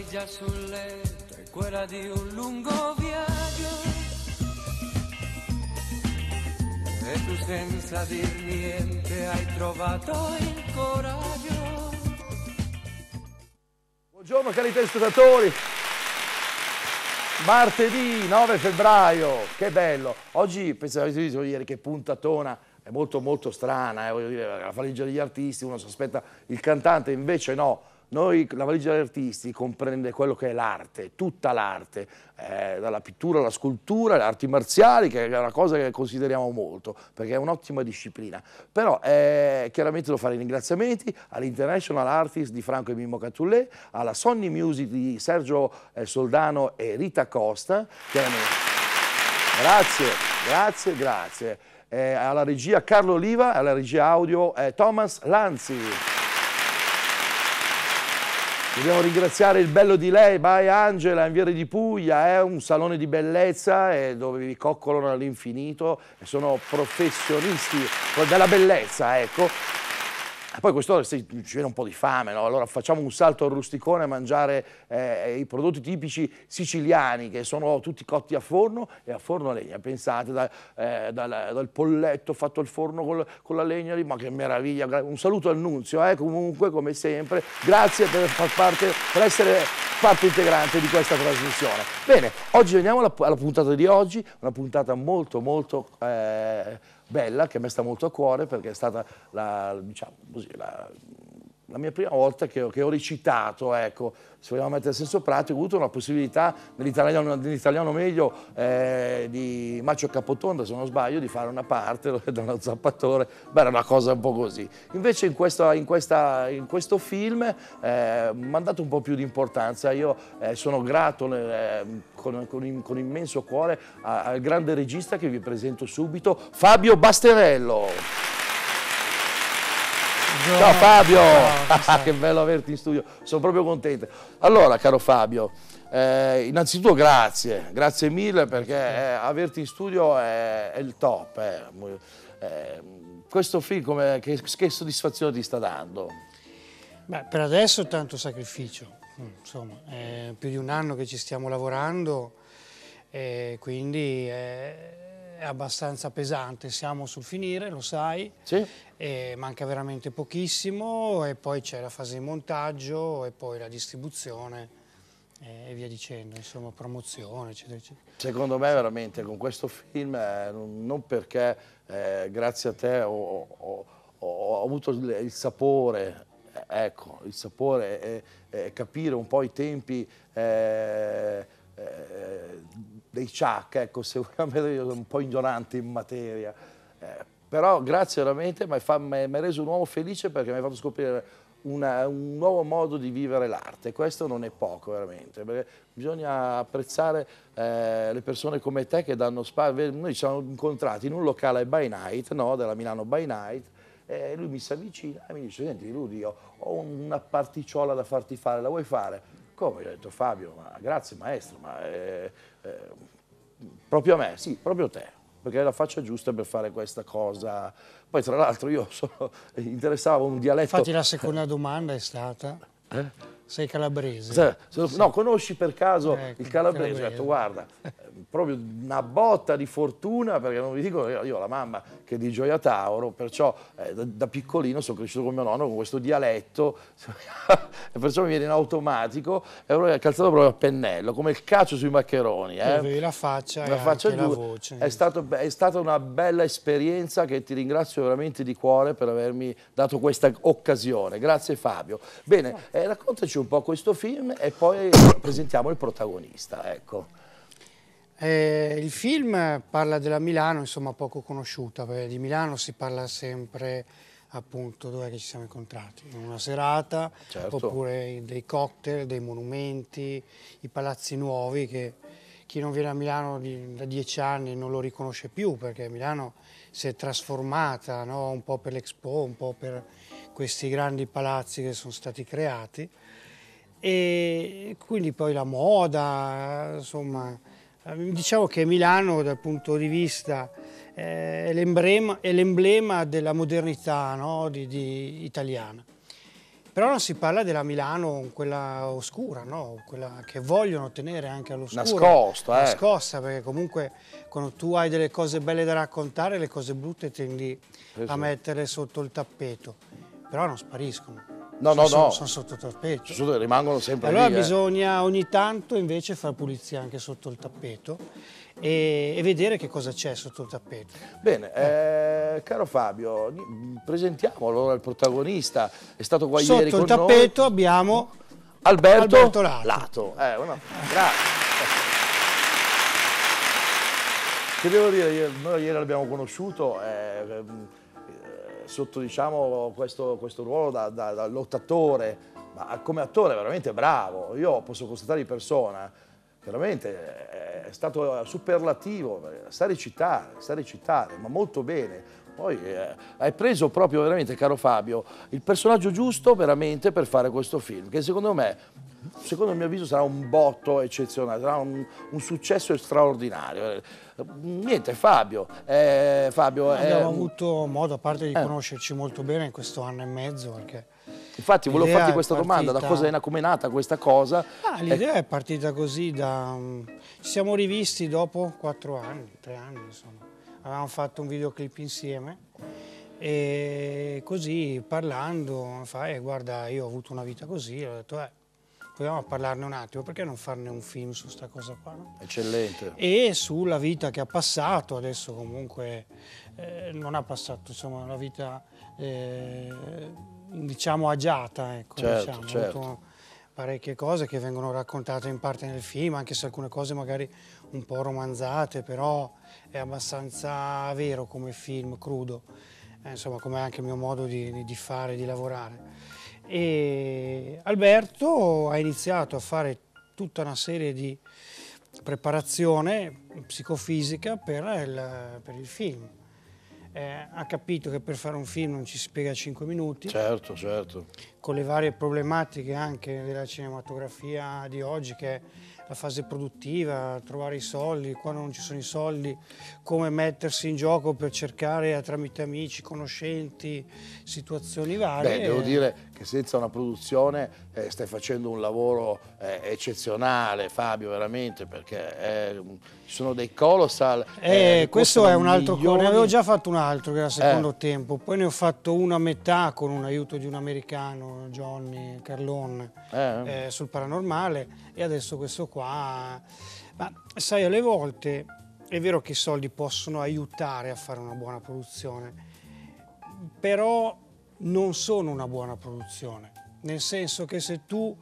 valigia sul letto è quella di un lungo viaggio e tu senza dir niente hai trovato il coraggio. Buongiorno cari telespettatori, martedì 9 febbraio, che bello. Oggi, pensavo avete visto ieri che puntatona, è molto molto strana, voglio dire, la valigia degli artisti, uno si aspetta il cantante, invece no. Noi, la valigia degli artisti comprende quello che è l'arte, tutta l'arte, dalla pittura alla scultura, alle arti marziali, che è una cosa che consideriamo molto, perché è un'ottima disciplina. Però chiaramente devo fare i ringraziamenti all'International Artist di Franco e Mimmo Catullet, alla Sony Music di Sergio Soldano e Rita Costa, chiaramente. Grazie. Alla regia Carlo Oliva, alla regia audio Thomas Lanzi. Dobbiamo ringraziare il bello di lei, by Angela, in Viale di Puglia, è un salone di bellezza dove vi coccolano all'infinito e sono professionisti della bellezza, ecco. E poi quest'ora ci viene un po' di fame, no? Allora facciamo un salto al rusticone a mangiare i prodotti tipici siciliani che sono tutti cotti a forno e a forno a legna. Pensate, dal polletto fatto al forno con la legna lì, ma che meraviglia. Un saluto al Nunzio, comunque come sempre. Grazie per per essere parte integrante di questa trasmissione. Bene, oggi veniamo alla puntata di oggi, una puntata molto molto bella, che a me sta molto a cuore perché è stata diciamo così, la mia prima volta che ho recitato, ecco, se vogliamo mettere il senso pratico, ho avuto una possibilità nell'italiano meglio di Macio Capotonda, se non sbaglio, di fare una parte da uno zappatore, beh, era una cosa un po' così. Invece in questo film mi ha dato un po' più di importanza. Io sono grato con immenso cuore al grande regista che vi presento subito, Fabio Basterello. Ciao Fabio, che bello averti in studio, sono proprio contento. Allora, caro Fabio, innanzitutto grazie mille perché averti in studio è il top. Questo film che soddisfazione ti sta dando? Beh, per adesso tanto sacrificio, insomma, è più di un anno che ci stiamo lavorando, quindi è abbastanza pesante, siamo sul finire, lo sai, sì. Manca veramente pochissimo e poi c'è la fase di montaggio e poi la distribuzione e via dicendo, insomma, promozione, eccetera, eccetera. Secondo me veramente con questo film, non perché grazie a te ho avuto il sapore, ecco, il sapore e capire un po' i tempi dei Chuck, ecco, se vogliamo, io sono un po' ignorante in materia, però grazie veramente, mi hai reso un uomo felice perché mi hai fatto scoprire un nuovo modo di vivere l'arte. Questo non è poco veramente, perché bisogna apprezzare le persone come te che danno spazio. Noi ci siamo incontrati in un locale by night, no, della Milano by night, e lui mi si avvicina e mi dice: senti Rudy, io ho una particiola da farti fare, la vuoi fare? Come? Io ho detto: Fabio, ma grazie maestro, ma proprio a me, sì, proprio te, perché è la faccia giusta per fare questa cosa. Poi tra l'altro io interessavo un dialetto. Infatti la seconda domanda è stata, sei calabrese? No, conosci per caso il calabrese? Ho detto: guarda, proprio una botta di fortuna, perché non vi dico, io ho la mamma che è di Gioia Tauro, perciò da piccolino sono cresciuto con mio nonno con questo dialetto e perciò mi viene in automatico e è calzato proprio a pennello, come il calcio sui maccheroni. Avevi la faccia e anche la voce. È stata una bella esperienza che ti ringrazio veramente di cuore per avermi dato questa occasione. Grazie Fabio. Bene, raccontaci un po' questo film e poi presentiamo il protagonista, ecco. Il film parla della Milano, insomma, poco conosciuta, perché di Milano si parla sempre, appunto, dove ci siamo incontrati? In una serata, certo. Oppure dei cocktail, dei monumenti, i palazzi nuovi, che chi non viene a Milano da 10 anni non lo riconosce più, perché Milano si è trasformata, no? Un po' per l'Expo, un po' per questi grandi palazzi che sono stati creati, e quindi poi la moda, insomma. Diciamo che Milano dal punto di vista è l'emblema della modernità, no? Italiana. Però non si parla della Milano, quella oscura, no? Quella che vogliono tenere anche all'oscuro. Nascosta, perché comunque quando tu hai delle cose belle da raccontare, le cose brutte tendi a metterle sotto il tappeto. Però non spariscono. Sono sotto il tappeto. Rimangono sempre allora lì. Bisogna ogni tanto invece fare pulizia anche sotto il tappeto e vedere che cosa c'è sotto il tappeto. Bene, caro Fabio, presentiamo allora il protagonista. È stato qua ieri con noi. Sotto il tappeto abbiamo Alberto Lato. Grazie. Che devo dire, noi ieri l'abbiamo conosciuto sotto, diciamo, questo ruolo da lottatore, ma come attore veramente bravo. Io posso constatare di persona, veramente è stato superlativo, sa recitare, ma molto bene. Poi hai preso proprio veramente, caro Fabio, il personaggio giusto veramente per fare questo film, che secondo il mio avviso sarà un botto eccezionale, sarà un successo straordinario. Niente, Fabio. Abbiamo avuto modo, a parte di conoscerci molto bene in questo anno e mezzo, perché infatti volevo farti questa domanda, da cosa come è nata questa cosa? L'idea è partita così, ci siamo rivisti dopo 4 anni, 3 anni insomma. Avevamo fatto un videoclip insieme e così parlando guarda, io ho avuto una vita così, ho detto proviamo a parlarne un attimo, perché non farne un film su sta cosa qua, no? Eccellente. E sulla vita che ha passato, adesso comunque non ha passato, insomma, una vita diciamo agiata, ecco, certo, diciamo, certo. Avuto parecchie cose che vengono raccontate in parte nel film, anche se alcune cose magari un po' romanzate, però è abbastanza vero come film, crudo, insomma, come anche il mio modo di fare, di lavorare. E Alberto ha iniziato a fare tutta una serie di preparazione psicofisica per il film. Ha capito che per fare un film non ci si spiega 5 minuti. Certo, certo. Con le varie problematiche anche della cinematografia di oggi, che è la fase produttiva, trovare i soldi, quando non ci sono i soldi, come mettersi in gioco per cercare tramite amici, conoscenti, situazioni varie. Beh, devo dire che senza una produzione stai facendo un lavoro eccezionale, Fabio, veramente, perché ci sono dei colossal. Questo è un altro ne avevo già fatto un altro che era secondo tempo, poi ne ho fatto uno a metà con un aiuto di un americano, Johnny Carlone, sul paranormale, e adesso questo qua. Ma sai, alle volte è vero che i soldi possono aiutare a fare una buona produzione, però non sono una buona produzione, nel senso che se tu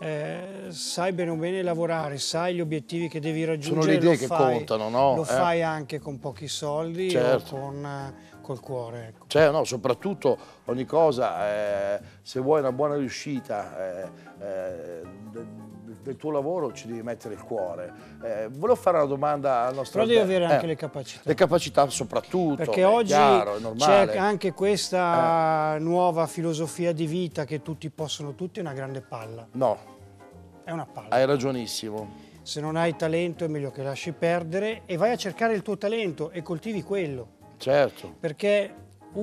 sai bene o bene lavorare, sai gli obiettivi che devi raggiungere, sono le idee che contano, no? Lo fai anche con pochi soldi, certo. O col cuore. Ecco. Cioè, no, soprattutto ogni cosa, se vuoi una buona riuscita del tuo lavoro ci devi mettere il cuore. Volevo fare una domanda al nostro Però devi avere anche le capacità. Le capacità soprattutto, perché oggi chiaro, è normale. C'è anche questa nuova filosofia di vita che tutti possono tutti, è una grande palla. No. È una palla. Hai ragionissimo. Se non hai talento è meglio che lasci perdere e vai a cercare il tuo talento e coltivi quello. Certo. Perché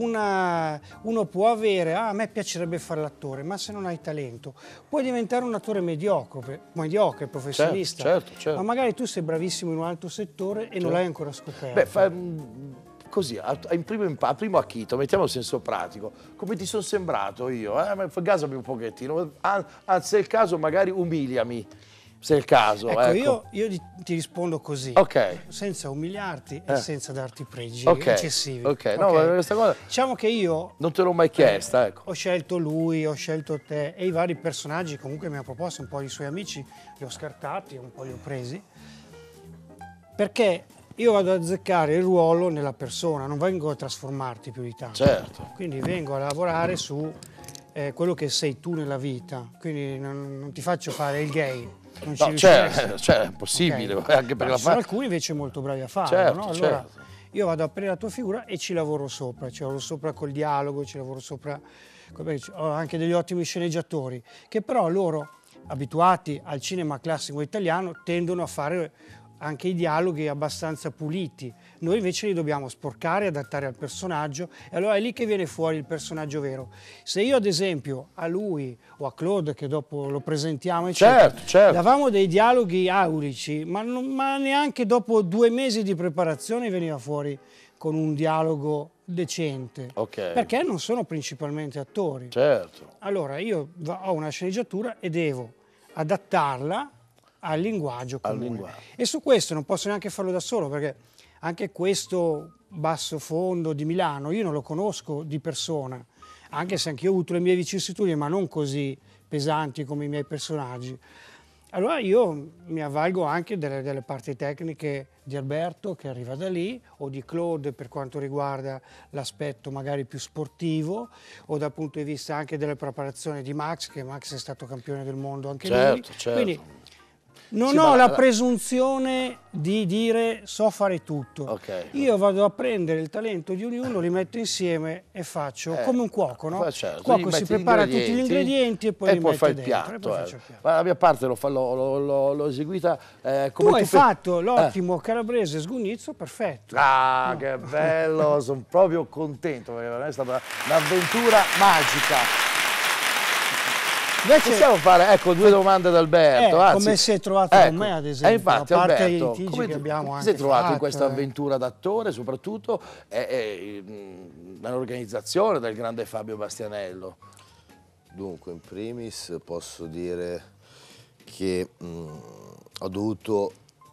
uno può avere, a me piacerebbe fare l'attore, ma se non hai talento puoi diventare un attore mediocre, professionista, certo. ma magari tu sei bravissimo in un altro settore e non l'hai ancora scoperto. Beh, così, a primo acchito, mettiamo il senso pratico, come ti sono sembrato io? Ma gasami un pochettino, anzi è il caso magari umiliami. Se è il caso. Ecco. Io ti rispondo così, senza umiliarti e senza darti pregi eccessivi. No, questa cosa diciamo che io non te l'ho mai chiesta. Ho scelto lui, ho scelto te e i vari personaggi comunque mi ha proposto, un po' i suoi amici li ho scartati, un po' li ho presi, perché io vado ad azzeccare il ruolo nella persona, non vengo a trasformarti più di tanto. Certo. Quindi vengo a lavorare su quello che sei tu nella vita, quindi non ti faccio fare il gay. Non no, è impossibile. Anche perché sono alcuni invece molto bravi a farlo. No? Allora, io vado a prendere la tua figura e ci lavoro sopra col dialogo, ci lavoro sopra. Ho anche degli ottimi sceneggiatori, che però loro, abituati al cinema classico italiano, tendono a fare anche i dialoghi abbastanza puliti. Noi invece li dobbiamo sporcare, adattare al personaggio, e allora è lì che viene fuori il personaggio vero. Se io ad esempio a lui o a Claude, che dopo lo presentiamo, eccetera, certo. davamo dei dialoghi aulici, ma neanche dopo 2 mesi di preparazione veniva fuori con un dialogo decente, perché non sono principalmente attori. Certo. Allora io ho una sceneggiatura e devo adattarla al linguaggio comune. E su questo non posso neanche farlo da solo, perché anche questo bassofondo di Milano io non lo conosco di persona, anche se anch'io ho avuto le mie vicissitudini, ma non così pesanti come i miei personaggi. Allora io mi avvalgo anche delle parti tecniche di Alberto, che arriva da lì, o di Claude per quanto riguarda l'aspetto magari più sportivo, o dal punto di vista anche delle preparazioni di Max, che Max è stato campione del mondo anche lui. Certo. Quindi non ho la presunzione di dire so fare tutto. Io vado a prendere il talento di ognuno, li metto insieme e faccio come un cuoco, no? Certo. Il cuoco si prepara tutti gli ingredienti e poi li mette il piatto. La mia parte l'ho eseguita come tu hai fatto l'ottimo calabrese sgugnizzo perfetto. Ah, che bello, sono proprio contento, perché per me è stata un'avventura magica. Invece, possiamo fare 2 domande ad Alberto. Come si è trovato con me, ad esempio, infatti, a parte Alberto, i litigi che abbiamo anche si è trovato fatto, in questa avventura d'attore, soprattutto nell'organizzazione del grande Fabio Bastianello? Dunque, in primis posso dire che ho dovuto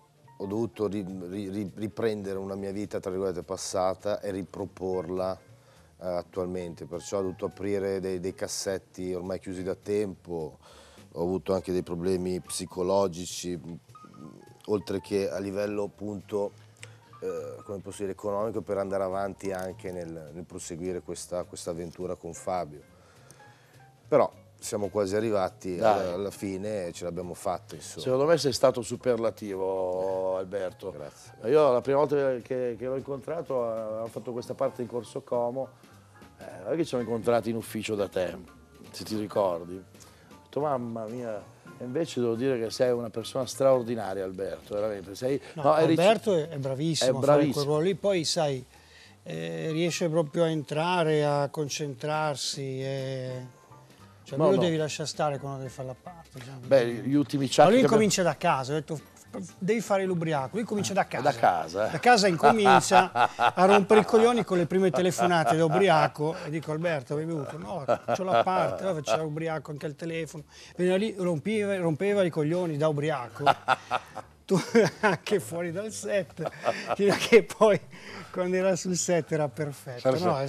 riprendere una mia vita, tra virgolette, passata e riproporla attualmente, perciò ho dovuto aprire dei cassetti ormai chiusi da tempo, ho avuto anche dei problemi psicologici, oltre che a livello appunto, come posso dire, economico, per andare avanti anche nel proseguire questa avventura con Fabio. Però siamo quasi arrivati alla fine e ce l'abbiamo fatta, insomma. Secondo me sei stato superlativo, Alberto. Grazie. Io la prima volta che l'ho incontrato, avevo fatto questa parte in Corso Como, non è che ci siamo incontrati in ufficio da te, se ti ricordi. Ho detto, mamma mia, e invece devo dire che sei una persona straordinaria, Alberto, veramente. Alberto è bravissimo a fare quel ruolo lì, poi sai, riesce proprio a entrare, a concentrarsi, cioè lui lo devi lasciare stare quando devi fare la parte. Beh, gli ultimi chat. Ma lui comincia da casa, ho detto devi fare l'ubriaco, lui comincia da casa. Da casa. Da casa incomincia a rompere i coglioni con le prime telefonate da ubriaco e dico Alberto, hai bevuto? No, c'ho la parte, faceva ubriaco anche al telefono. Veniva lì, rompeva i coglioni da ubriaco. Tu anche fuori dal set, fino a che poi quando era sul set era perfetto. No,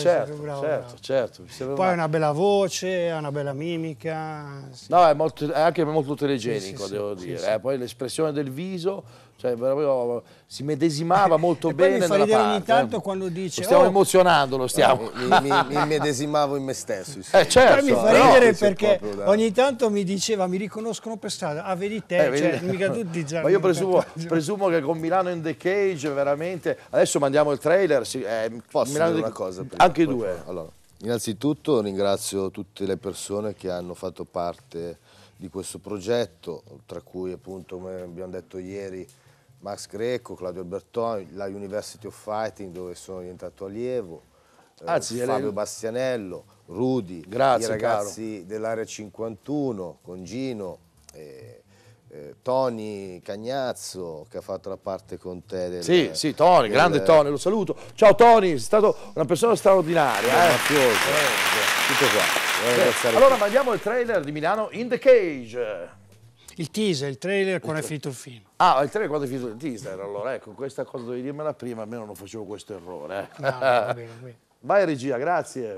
certo. Poi ha una bella voce, ha una bella mimica. Sì. No, è anche molto telegenico, devo dire. Poi l'espressione del viso, cioè proprio si medesimava molto bene. Mi fa ridere ogni tanto quando dice. Lo stiamo emozionando, lo stiamo. Mi medesimavo in me stesso. Certo. Poi mi fa ridere perché ogni tanto mi diceva, mi riconoscono per strada, vedi te, cioè, mica tutti già. Ma io presumo che con Milano in the Cage veramente. Adesso mandiamo il trailer. Posso dire una cosa? Anche 2. Allora, innanzitutto ringrazio tutte le persone che hanno fatto parte di questo progetto, tra cui appunto, come abbiamo detto ieri, Max Greco, Claudio Albertoni, la University of Fighting dove sono diventato allievo, Fabio Bastianello, Rudy, i ragazzi dell'Area 51 con Gino, Tony Cagnazzo che ha fatto la parte con te. Sì, Tony, grande Tony, lo saluto. Ciao Tony, sei stato una persona straordinaria. Tutto qua. Allora mandiamo il trailer di Milano in the Cage. Il teaser, il trailer quando è finito il film. Ah, il trailer quando è finito il teaser, allora ecco, questa cosa dovevi dirmela prima, almeno non facevo questo errore. No, va bene. Vai regia, grazie.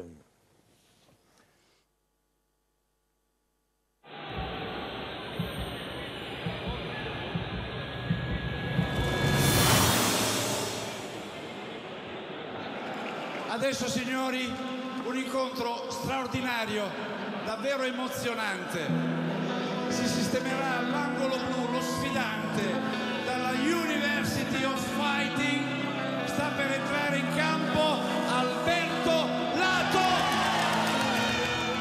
Adesso signori, un incontro straordinario, davvero emozionante. Si sistemerà all'angolo blu lo sfidante dalla University of Fighting, sta per entrare in campo Alberto Lato.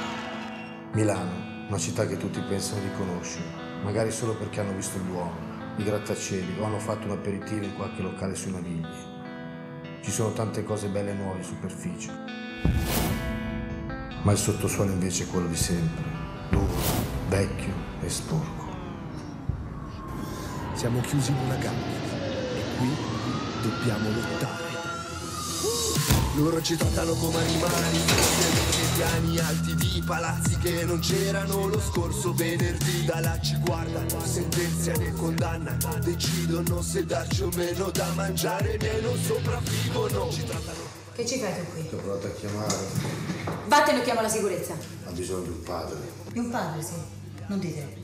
Milano, una città che tutti pensano di conoscere, magari solo perché hanno visto il Duomo. i grattacieli o hanno fatto un aperitivo in qualche locale sui Navigli. Ci sono tante cose belle e nuove in superficie. Ma il sottosuolo invece è quello di sempre, duro, vecchio e sporco. Siamo chiusi in una gabbia e qui dobbiamo lottare. Loro ci trattano come animali, nei piani alti di palazzi che non c'erano lo scorso venerdì. Da là ci guardano, sentenziano e condannano, decidono se darci o meno da mangiare, miei non sopravvivono. Ci trattano. Che ci fai tu qui? Ti ho provato a chiamare, Vattene o chiamo la sicurezza. ha bisogno di un padre. Di un padre, sì. Non dite.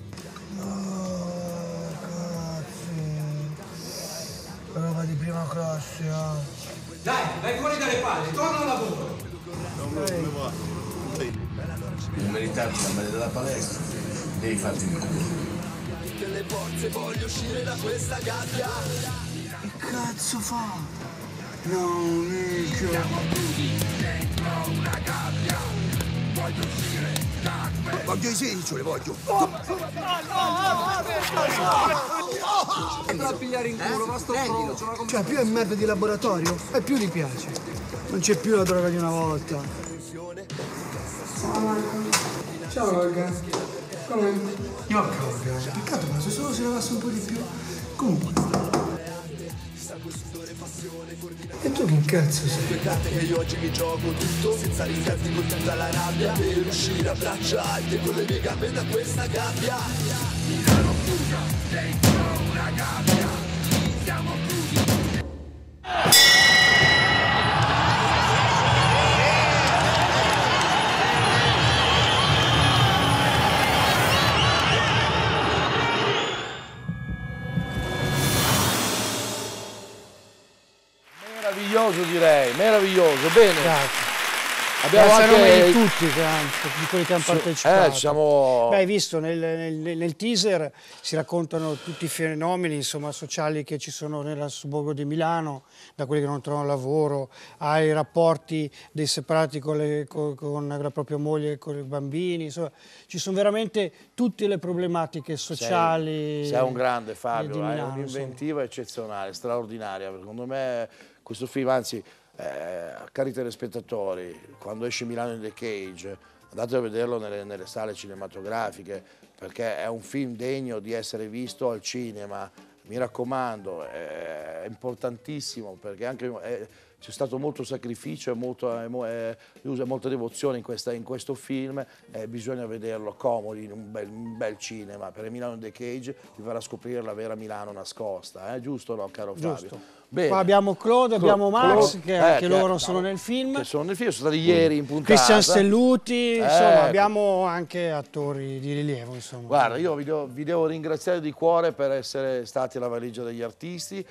Roba di prima classe, Dai, vai fuori dalle palle, torna al lavoro. Per meritarti la maglia della palestra, devi farti il culo. Tutte le forze, voglio uscire da questa gabbia. Che cazzo fa? No, mica. Siamo tutti dentro una gabbia. Voglio uscire da questa. Voglio i segni, voglio. Andrà a pigliare in culo, ma sto pronto. Cioè, più è merda di laboratorio e più gli piace. Non c'è più la droga di una volta. Ciao Olga. Come? Io Olga. Peccato, ma se solo si lavasse un po' di più. Comunque. E tu che cazzo sei? Due carte che io oggi mi gioco tutto senza rincarti con tutta la rabbia per uscire a braccia alte con le mie gambe da questa gabbia. Milano chiusa dentro una gabbia. Siamo chiusi. Meraviglioso, direi, meraviglioso. Bene. Grazie. Abbiamo Grazie a nome anche di tutti, di quelli che hanno partecipato. Siamo... Beh, hai visto, nel teaser si raccontano tutti i fenomeni, insomma, sociali che ci sono nel sobborgo di Milano, da quelli che non trovano lavoro, ai rapporti dei separati con la propria moglie e con i bambini, insomma, ci sono veramente tutte le problematiche sociali. Sei un grande, Fabio, di Milano, hai un'inventiva eccezionale, straordinaria. Secondo me questo film, anzi, cari telespettatori, quando esce Milano in the Cage, andate a vederlo nelle sale cinematografiche, perché è un film degno di essere visto al cinema. Mi raccomando, è importantissimo, perché anche c'è stato molto sacrificio e molta devozione in questo film, bisogna vederlo comodi in un bel cinema, perché Milano in the Cage vi farà scoprire la vera Milano nascosta, giusto o no, caro Fabio? Giusto. Bene. Qua abbiamo Claude, abbiamo Max, che anche loro sono nel film. Che sono nel film, sono stati ieri in puntata. Cristian Stelluti, insomma, abbiamo anche attori di rilievo, insomma. Guarda, io vi devo ringraziare di cuore per essere stati alla valigia degli artisti.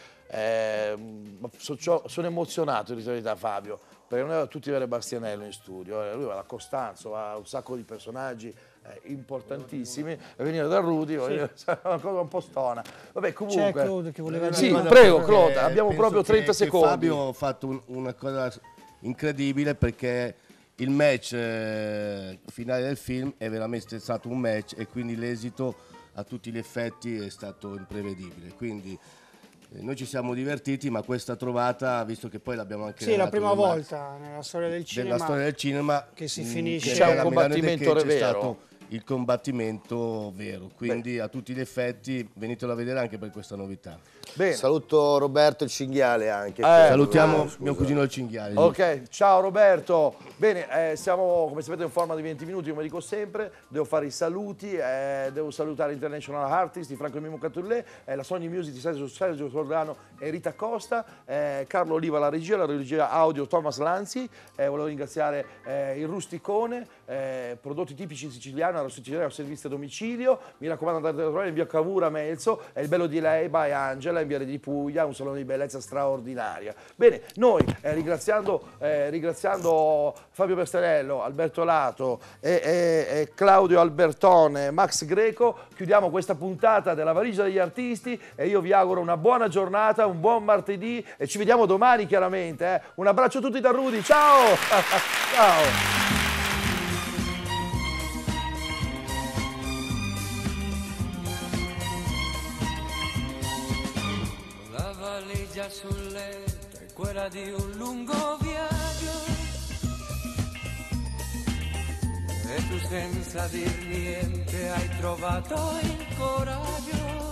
Sono emozionato in verità, Fabio, perché noi avevamo tutti Vere Bastianello in studio, lui va da Costanzo, va un sacco di personaggi importantissimi, e venire da Rudy è una cosa un po' stona. Vabbè, comunque... C'è Claude che voleva dire. Sì, prego Claude, abbiamo proprio 30 secondi. Fabio ha fatto una cosa incredibile, perché il match finale del film è veramente stato un match, e quindi l'esito a tutti gli effetti è stato imprevedibile. Quindi noi ci siamo divertiti, ma questa trovata, visto che poi l'abbiamo anche... Sì, la prima volta nella storia del cinema che si finisce... C'è un combattimento vero. C'è stato il combattimento vero, quindi a tutti gli effetti venitelo a vedere anche per questa novità. Bene. Saluto Roberto il cinghiale anche. Salutiamo mio cugino il cinghiale. Ok, ciao Roberto. Bene, siamo come sapete in forma di 20 minuti, come dico sempre, devo fare i saluti, devo salutare International Artist di Franco Mimo Catulè, la Sony Music di Sergio Sordano e Rita Costa, Carlo Oliva la regia audio Thomas Lanzi, volevo ringraziare il Rusticone, prodotti tipici siciliani, alla siciliana servizio a domicilio, mi raccomando andate a trovare in via Cavour Melzo, è il bello di lei by Angela in Viale di Puglia, un salone di bellezza straordinaria. Bene, noi ringraziando Fabio Berstellello, Alberto Lato e Claudio Albertone, Max Greco, chiudiamo questa puntata della valigia degli artisti e io vi auguro una buona giornata, un buon martedì e ci vediamo domani chiaramente. Un abbraccio a tutti da Rudy, ciao! Ciao! storia sul letto è quella di un lungo viaggio. E tu senza dir niente hai trovato il coraggio